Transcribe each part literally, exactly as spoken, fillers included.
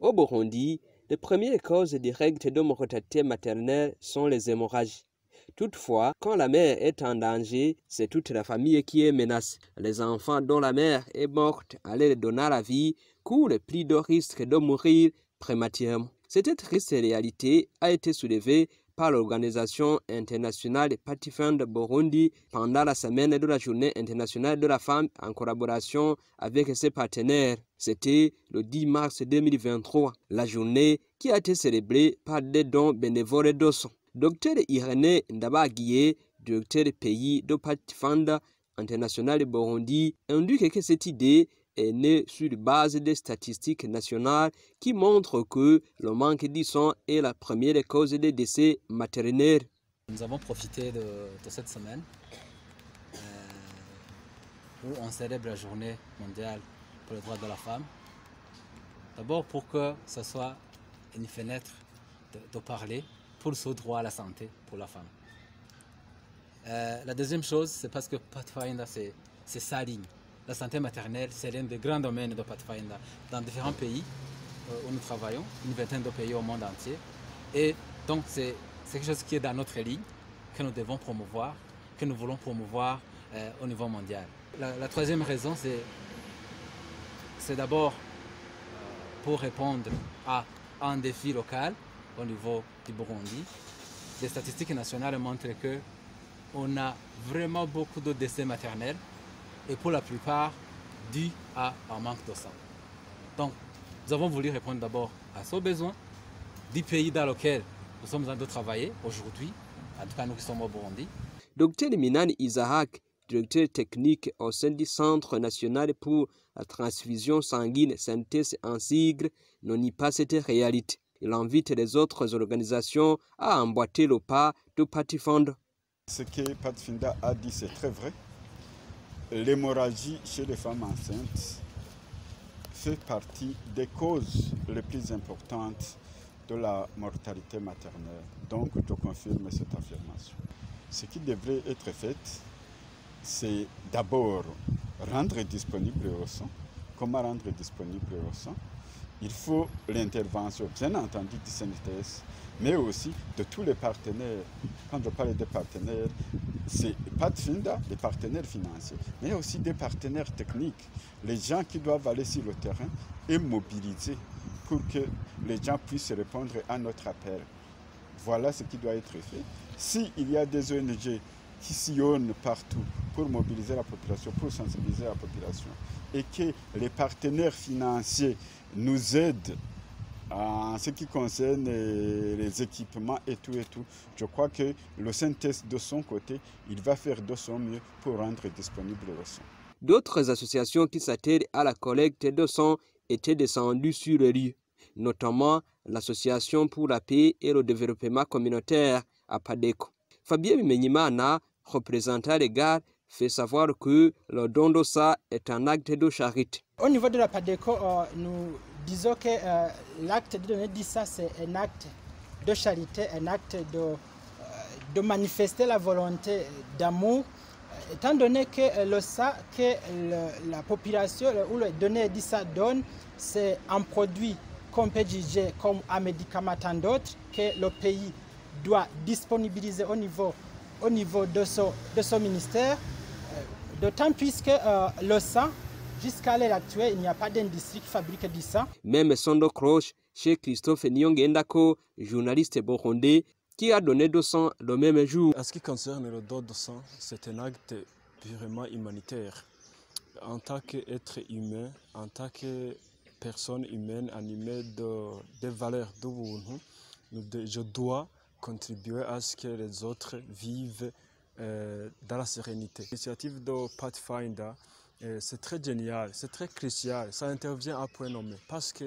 Au Burundi, les premières causes directes de mortalité maternelle sont les hémorragies. Toutefois, quand la mère est en danger, c'est toute la famille qui est menacée. Les enfants dont la mère est morte à leur donner la vie courent le plus de risque de mourir prématurément. Cette triste réalité a été soulevée par l'Organisation internationale des Pathfinders de Burundi pendant la semaine de la Journée internationale de la femme en collaboration avec ses partenaires. C'était le dix mars deux mille vingt-trois, la journée qui a été célébrée par des dons bénévoles d'Osso. Docteur Irénée Ndabagié, directeur pays de Pathfinders international de Burundi, indique que cette idée est née sur base des statistiques nationales qui montrent que le manque de sang est la première cause des décès maternels. Nous avons profité de, de cette semaine euh, où on célèbre la journée mondiale pour les droits de la femme. D'abord pour que ce soit une fenêtre de, de parler pour ce droit à la santé pour la femme. Euh, la deuxième chose, c'est parce que Pathfinder, c'est sa ligne. La santé maternelle, c'est l'un des grands domaines de Pathfinder dans différents pays euh, où nous travaillons, une vingtaine de pays au monde entier. Et donc, c'est quelque chose qui est dans notre ligne, que nous devons promouvoir, que nous voulons promouvoir euh, au niveau mondial. La, la troisième raison, c'est d'abord euh, pour répondre à un défi local au niveau du Burundi. Les statistiques nationales montrent qu'on a vraiment beaucoup de décès maternels et pour la plupart dû à un manque de sang. Donc, nous avons voulu répondre d'abord à ce besoin du pays dans lequel nous sommes en train de travailler aujourd'hui, en tout cas nous qui sommes au Burundi. Docteur Minan Isaac, directeur technique au sein du Centre national pour la transfusion sanguine, synthèse en sigle, ne nie pas cette réalité. Il invite les autres organisations à emboîter le pas de Pathfinder. Ce que Pathfinder a dit, c'est très vrai. L'hémorragie chez les femmes enceintes fait partie des causes les plus importantes de la mortalité maternelle. Donc, je confirme cette affirmation. Ce qui devrait être fait, c'est d'abord rendre disponible le sang. Comment rendre disponible le sang? Il faut l'intervention, bien entendu, du C N T S, mais aussi de tous les partenaires. Quand je parle des partenaires, c'est Pathfinder, les partenaires financiers, mais aussi des partenaires techniques, les gens qui doivent aller sur le terrain et mobiliser pour que les gens puissent répondre à notre appel. Voilà ce qui doit être fait. S'il y a des O N G qui sillonnent partout pour mobiliser la population, pour sensibiliser la population, et que les partenaires financiers nous aident en ce qui concerne les équipements et tout et tout, je crois que le C N T S de son côté, il va faire de son mieux pour rendre disponible le sang. D'autres associations qui s'attellent à la collecte de sang étaient descendues sur le lieu, notamment l'Association pour la paix et le développement communautaire à Padeko. Fabien Bimenyimana, représentant les gars, fait savoir que le don de sang est un acte de charité. Au niveau de la Padeco, euh, nous disons que euh, l'acte de donner du sang, c'est un acte de charité, un acte de, euh, de manifester la volonté d'amour, étant donné que euh, le sang que le, la population ou le donner du sang donne, c'est un produit qu'on peut juger comme un médicament tant d'autres que le pays doit disponibiliser au niveau, au niveau de son, de son ministère, euh, d'autant puisque euh, le sang, jusqu'à l'heure actuelle, il n'y a pas d'industrie qui fabrique du sang. Même Sondo Croche, chez Christophe Nyongendako, journaliste burundais, qui a donné de sang le même jour. En ce qui concerne le don de sang, c'est un acte purement humanitaire. En tant qu'être humain, en tant que personne humaine animée de, des valeurs de Ubuntu, je dois contribuer à ce que les autres vivent euh, dans la sérénité. L'initiative de Pathfinder, euh, c'est très génial, c'est très crucial, ça intervient à point nommé parce que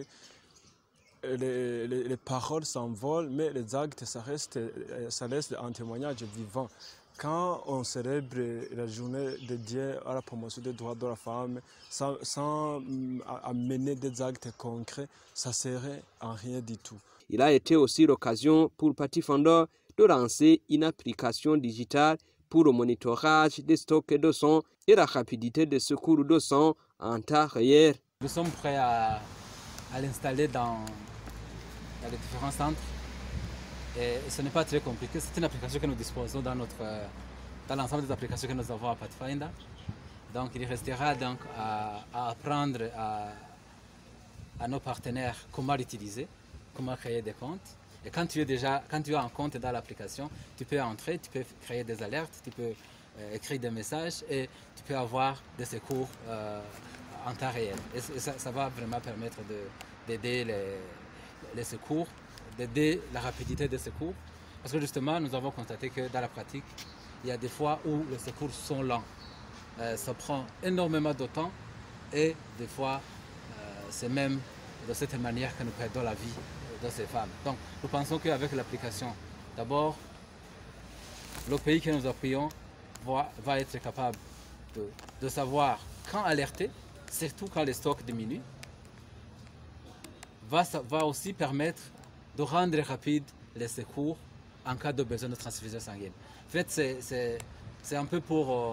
les, les, les paroles s'envolent, mais les actes, ça, reste, ça reste un témoignage vivant. Quand on célèbre la journée dédiée à la promotion des droits de la femme, sans, sans amener des actes concrets, ça serait en rien du tout. Il a été aussi l'occasion pour Pathfinder de lancer une application digitale pour le monitorage des stocks de sang et la rapidité de secours de sang en temps réel. Nous sommes prêts à, à l'installer dans, dans les différents centres. Et ce n'est pas très compliqué, c'est une application que nous disposons dans, notre, dans l'ensemble des applications que nous avons à Pathfinder. Donc il restera donc à, à apprendre à, à nos partenaires comment l'utiliser, comment créer des comptes. Et quand tu, es déjà, quand tu as un compte dans l'application, tu peux entrer, tu peux créer des alertes, tu peux euh, écrire des messages et tu peux avoir des secours euh, en temps réel. Et, et ça, ça va vraiment permettre d'aider les, les secours, d'aider la rapidité des secours. Parce que justement, nous avons constaté que dans la pratique, il y a des fois où les secours sont lents. Euh, ça prend énormément de temps et des fois, euh, c'est même de cette manière que nous perdons la vie de ces femmes. Donc, nous pensons qu'avec l'application, d'abord, le pays que nous appuyons va, va être capable de, de savoir quand alerter, surtout quand les stocks diminuent, va, va aussi permettre de rendre rapide les secours en cas de besoin de transfusion sanguine. En fait, c'est un peu pour, euh,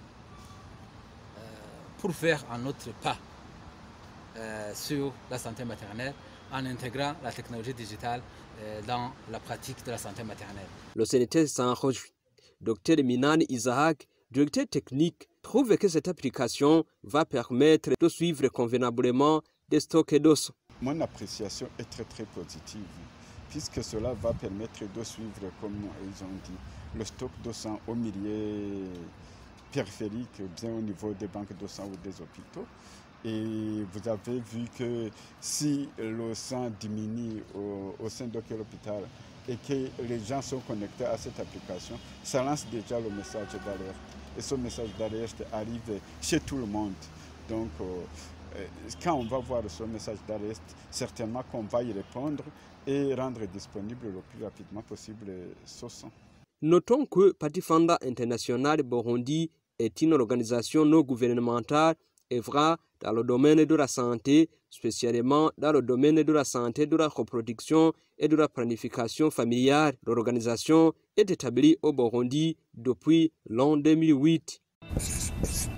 pour faire un autre pas euh, sur la santé maternelle, en intégrant la technologie digitale dans la pratique de la santé maternelle. Le sénateur s'en réjouit. Docteur Minane Isaac, directeur technique, trouve que cette application va permettre de suivre convenablement des stocks d'os. Mon appréciation est très très positive, puisque cela va permettre de suivre, comme ils ont dit, le stock de sang au milieu périphérique, bien au niveau des banques de sang ou des hôpitaux. Et vous avez vu que si le sang diminue au, au sein de quel hôpital et que les gens sont connectés à cette application, ça lance déjà le message d'alerte. Et ce message d'alerte arrive chez tout le monde. Donc, euh, quand on va voir ce message d'alerte, certainement qu'on va y répondre et rendre disponible le plus rapidement possible ce sang. Notons que Pathfinder International Burundi est une organisation non gouvernementale œuvrant dans le domaine de la santé, spécialement dans le domaine de la santé, de la reproduction et de la planification familiale. L'organisation est établie au Burundi depuis l'an deux mille huit.